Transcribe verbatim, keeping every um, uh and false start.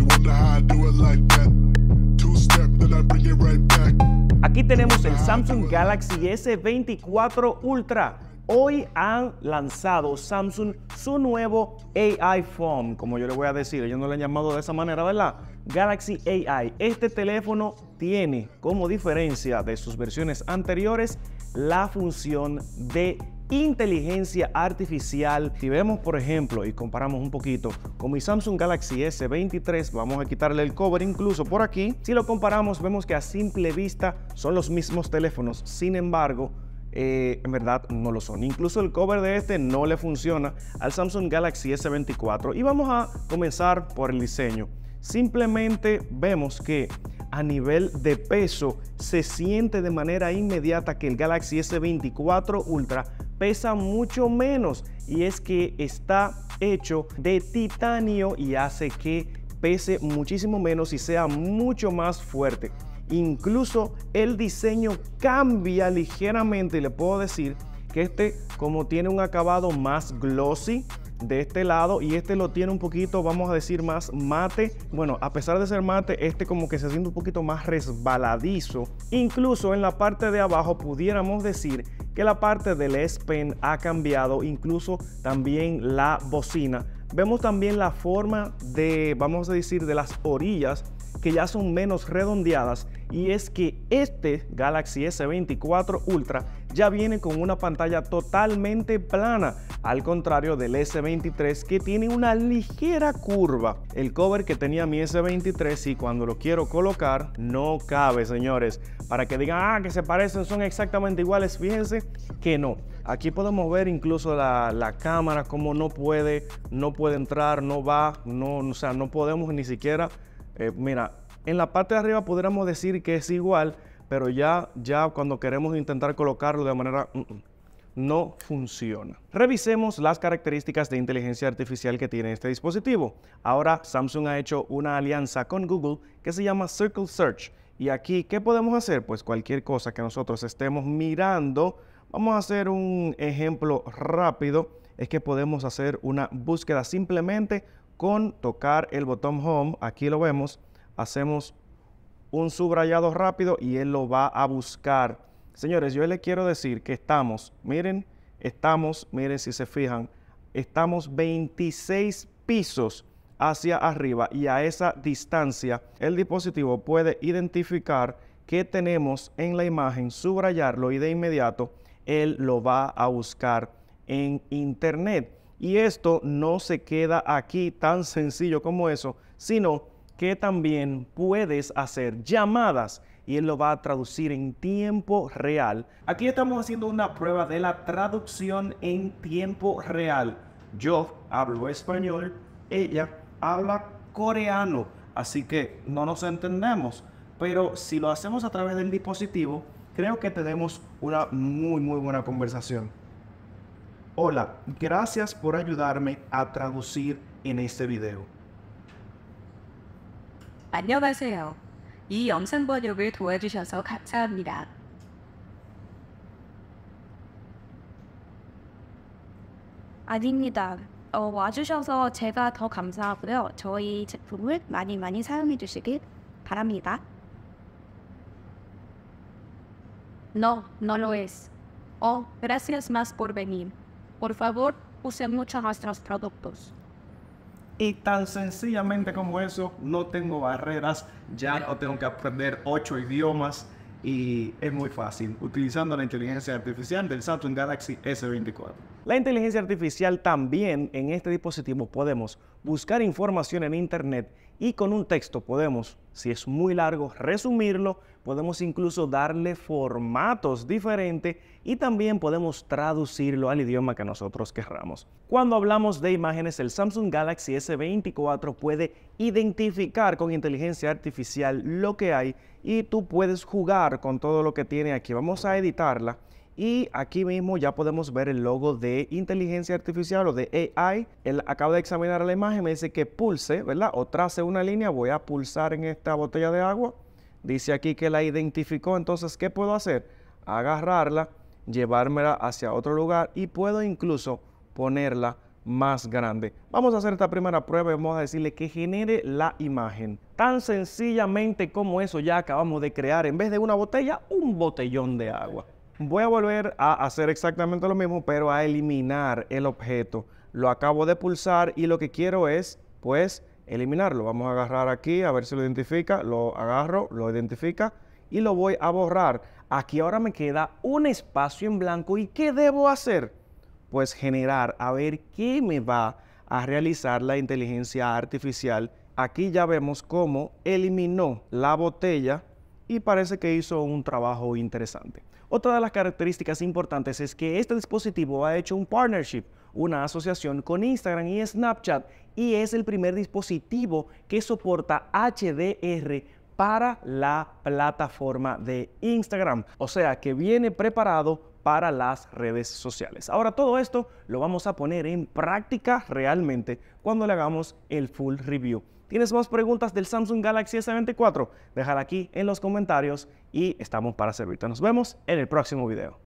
Aquí tenemos el Samsung Galaxy S veinticuatro Ultra. Hoy han lanzado Samsung su nuevo A I Phone, como yo le voy a decir, ellos no le han llamado de esa manera, ¿verdad? Galaxy A I. Este teléfono tiene como diferencia de sus versiones anteriores la función de inteligencia artificial. Si vemos, por ejemplo, y comparamos un poquito con mi Samsung Galaxy S veintitrés, vamos a quitarle el cover incluso por aquí. Si lo comparamos, vemos que a simple vista son los mismos teléfonos. Sin embargo, eh, en verdad no lo son. Incluso el cover de este no le funciona al Samsung Galaxy S veinticuatro. Y vamos a comenzar por el diseño. Simplemente vemos que a nivel de peso se siente de manera inmediata que el Galaxy S veinticuatro Ultra pesa mucho menos, y es que está hecho de titanio y hace que pese muchísimo menos y sea mucho más fuerte. Incluso el diseño cambia ligeramente, y le puedo decir que este, como tiene un acabado más glossy de este lado y este lo tiene un poquito, vamos a decir, más mate. Bueno, a pesar de ser mate, este como que se siente un poquito más resbaladizo. Incluso en la parte de abajo pudiéramos decir que la parte del S Pen ha cambiado, incluso también la bocina. Vemos también la forma de, vamos a decir, de las orillas, que ya son menos redondeadas, y es que este Galaxy S veinticuatro Ultra ya viene con una pantalla totalmente plana, al contrario del S veintitrés, que tiene una ligera curva. El cover que tenía mi S veintitrés, y cuando lo quiero colocar no cabe, señores. Para que digan, ah, que se parecen, son exactamente iguales, fíjense que no. Aquí podemos ver incluso la, la cámara, como no puede, no puede entrar, no va, no, o sea, no podemos ni siquiera. Eh, mira, en la parte de arriba pudiéramos decir que es igual, pero ya, ya cuando queremos intentar colocarlo de manera, mm, mm, no funciona. Revisemos las características de inteligencia artificial que tiene este dispositivo. Ahora Samsung ha hecho una alianza con Google que se llama Circle Search. Y aquí, ¿qué podemos hacer? Pues cualquier cosa que nosotros estemos mirando. Vamos a hacer un ejemplo rápido. Es que podemos hacer una búsqueda simplemente con tocar el botón Home. Aquí lo vemos. Hacemos un subrayado rápido y él lo va a buscar. Señores, yo les quiero decir que estamos, miren, estamos, miren si se fijan, estamos veintiséis pisos hacia arriba, y a esa distancia el dispositivo puede identificar qué tenemos en la imagen, subrayarlo, y de inmediato él lo va a buscar en internet. Y esto no se queda aquí tan sencillo como eso, sino que también puedes hacer llamadas y él lo va a traducir en tiempo real. Aquí estamos haciendo una prueba de la traducción en tiempo real. Yo hablo español, ella habla coreano, así que no nos entendemos. Pero si lo hacemos a través del dispositivo, creo que tenemos una muy muy buena conversación. Hola, gracias por ayudarme a traducir en este video. 안녕하세요. 이 영상 번역을 도와주셔서 감사합니다. 아닙니다. 어, 와주셔서 제가 더 감사하고요. 저희 제품을 많이 많이 사용해 주시길 바랍니다. No, no lo es. Oh, gracias más por venir. Por favor, use mucho nuestros productos. Y tan sencillamente como eso, no tengo barreras, ya no tengo que aprender ocho idiomas, y es muy fácil utilizando la inteligencia artificial del Samsung Galaxy S veinticuatro. La inteligencia artificial también en este dispositivo podemos buscar información en internet, y con un texto podemos, si es muy largo, resumirlo, podemos incluso darle formatos diferentes y también podemos traducirlo al idioma que nosotros querramos. Cuando hablamos de imágenes, el Samsung Galaxy S veinticuatro puede identificar con inteligencia artificial lo que hay, y tú puedes jugar con todo lo que tiene aquí. Vamos a editarla. Y aquí mismo ya podemos ver el logo de inteligencia artificial o de A I. Él acaba de examinar la imagen, me dice que pulse, ¿verdad? O trace una línea. Voy a pulsar en esta botella de agua. Dice aquí que la identificó. Entonces, ¿qué puedo hacer? Agarrarla, llevármela hacia otro lugar, y puedo incluso ponerla más grande. Vamos a hacer esta primera prueba y vamos a decirle que genere la imagen. Tan sencillamente como eso ya acabamos de crear, en vez de una botella, un botellón de agua. Voy a volver a hacer exactamente lo mismo, pero a eliminar el objeto. Lo acabo de pulsar y lo que quiero es, pues, eliminarlo. Vamos a agarrar aquí, a ver si lo identifica. Lo agarro, lo identifica y lo voy a borrar. Aquí ahora me queda un espacio en blanco. ¿Y qué debo hacer? Pues generar, a ver qué me va a realizar la inteligencia artificial. Aquí ya vemos cómo eliminó la botella y parece que hizo un trabajo interesante. Otra de las características importantes es que este dispositivo ha hecho un partnership, una asociación con Instagram y Snapchat, y es el primer dispositivo que soporta H D R para la plataforma de Instagram. O sea que viene preparado para las redes sociales. Ahora todo esto lo vamos a poner en práctica realmente cuando le hagamos el full review. ¿Tienes más preguntas del Samsung Galaxy S veinticuatro? Déjala aquí en los comentarios y estamos para servirte. Nos vemos en el próximo video.